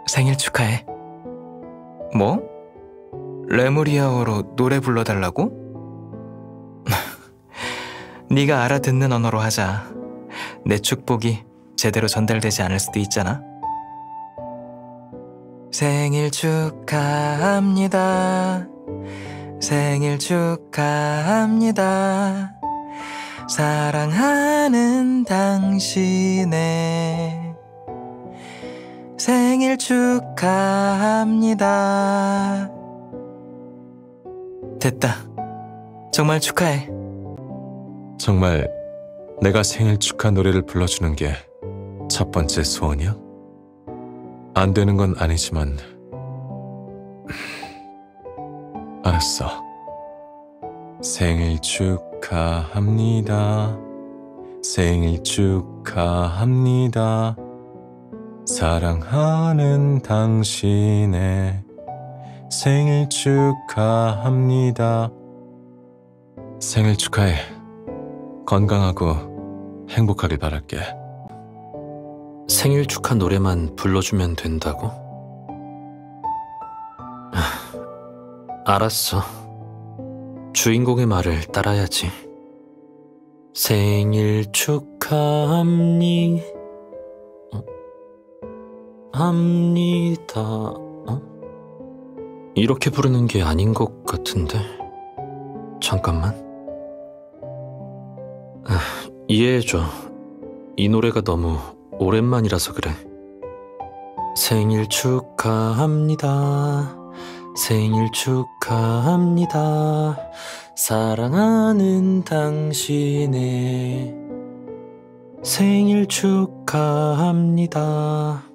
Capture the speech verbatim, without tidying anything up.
생일 축하해. 뭐? 레무리아어로 노래 불러달라고? 네가 알아듣는 언어로 하자. 내 축복이 제대로 전달되지 않을 수도 있잖아. 생일 축하합니다. 생일 축하합니다. 사랑하는 당신의 생일 축하합니다. 됐다. 정말 축하해. 정말 내가 생일 축하 노래를 불러주는 게 첫 번째 소원이야? 안 되는 건 아니지만 알았어. 생일 축하합니다. 생일 축하합니다. 사랑하는 당신의 생일 축하합니다. 생일 축하해. 건강하고 행복하길 바랄게. 생일 축하 노래만 불러주면 된다고? 아, 알았어. 주인공의 말을 따라야지. 생일 축하합니 어? 합니다. 어? 이렇게 부르는 게 아닌 것 같은데. 잠깐만. 아, 이해해줘. 이 노래가 너무 오랜만이라서 그래. 생일 축하합니다. 생일 축하합니다. 사랑하는 당신의 생일 축하합니다.